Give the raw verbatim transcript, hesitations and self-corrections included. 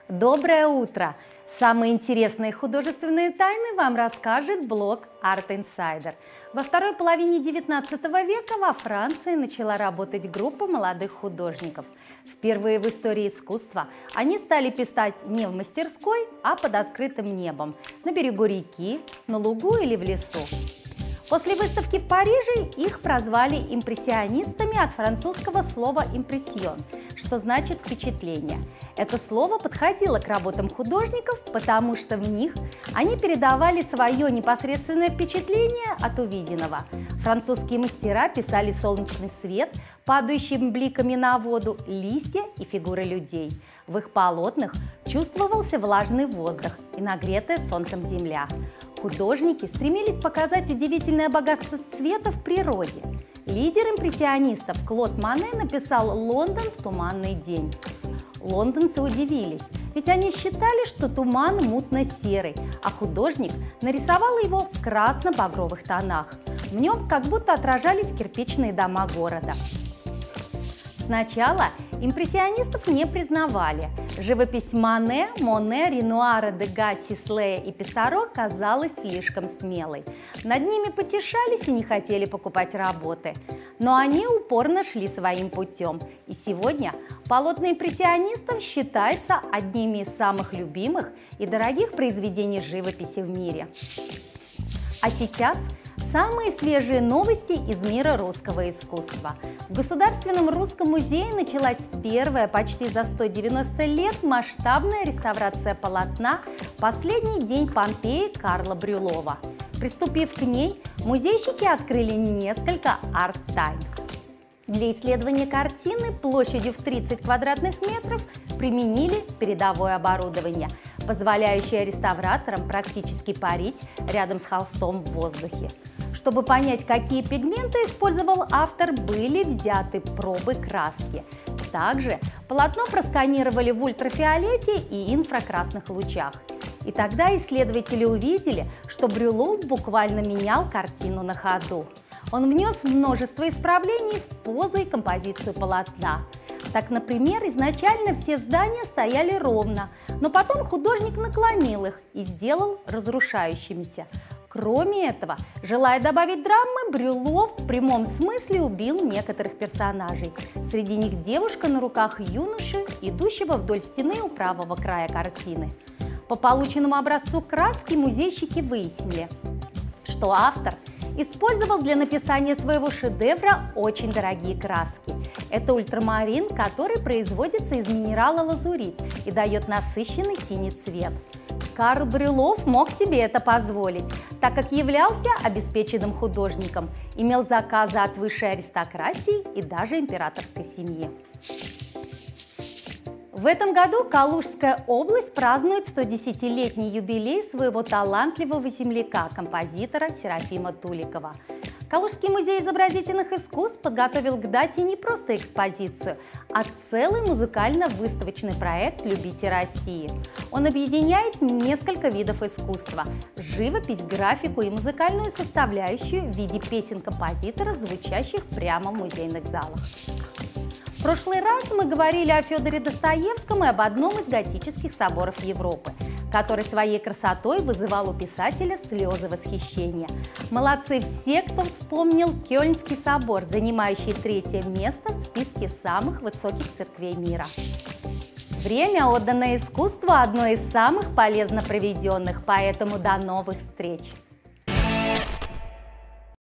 Доброе утро! Самые интересные художественные тайны вам расскажет блог Art Insider. Во второй половине девятнадцатого века во Франции начала работать группа молодых художников. Впервые в истории искусства они стали писать не в мастерской, а под открытым небом, на берегу реки, на лугу или в лесу. После выставки в Париже их прозвали импрессионистами от французского слова «импрессион», что значит «впечатление». Это слово подходило к работам художников, потому что в них они передавали свое непосредственное впечатление от увиденного. Французские мастера писали солнечный свет, падающими бликами на воду, листья и фигуры людей. В их полотнах чувствовался влажный воздух и нагретая солнцем земля. Художники стремились показать удивительное богатство цвета в природе. Лидер импрессионистов Клод Моне написал «Лондон в туманный день». Лондонцы удивились, ведь они считали, что туман мутно-серый, а художник нарисовал его в красно-багровых тонах. В нем как будто отражались кирпичные дома города. Сначала импрессионистов не признавали. Живопись Моне, Моне, Ренуара, Дега, Сислея и Писсаро казалась слишком смелой. Над ними потешались и не хотели покупать работы. Но они упорно шли своим путем. И сегодня полотна импрессионистов считаются одними из самых любимых и дорогих произведений живописи в мире. А сейчас самые свежие новости из мира русского искусства. В Государственном русском музее началась первая почти за сто девяносто лет масштабная реставрация полотна «Последний день Помпеи» Карла Брюлова. Приступив к ней, музейщики открыли несколько арт-тайн. Для исследования картины площадью в тридцать квадратных метров применили передовое оборудование, позволяющее реставраторам практически парить рядом с холстом в воздухе. Чтобы понять, какие пигменты использовал автор, были взяты пробы краски. Также полотно просканировали в ультрафиолете и инфракрасных лучах. И тогда исследователи увидели, что Брюлов буквально менял картину на ходу. Он внес множество исправлений в позу и композицию полотна. Так, например, изначально все здания стояли ровно, но потом художник наклонил их и сделал разрушающимися. Кроме этого, желая добавить драмы, Брюлов в прямом смысле убил некоторых персонажей. Среди них девушка на руках юноши, идущего вдоль стены у правого края картины. По полученному образцу краски музейщики выяснили, что автор использовал для написания своего шедевра очень дорогие краски. Это ультрамарин, который производится из минерала лазурит и дает насыщенный синий цвет. Карл Брюлов мог себе это позволить, так как являлся обеспеченным художником, имел заказы от высшей аристократии и даже императорской семьи. В этом году Калужская область празднует стодесятилетний юбилей своего талантливого земляка, композитора Серафима Туликова. Калужский музей изобразительных искусств подготовил к дате не просто экспозицию, а целый музыкально-выставочный проект «Любите Россию». Он объединяет несколько видов искусства – живопись, графику и музыкальную составляющую в виде песен композитора, звучащих прямо в музейных залах. В прошлый раз мы говорили о Федоре Достоевском и об одном из готических соборов Европы, который своей красотой вызывал у писателя слезы восхищения. Молодцы все, кто вспомнил Кёльнский собор, занимающий третье место в списке самых высоких церквей мира. Время, отданное искусству, одно из самых полезно проведенных, поэтому до новых встреч!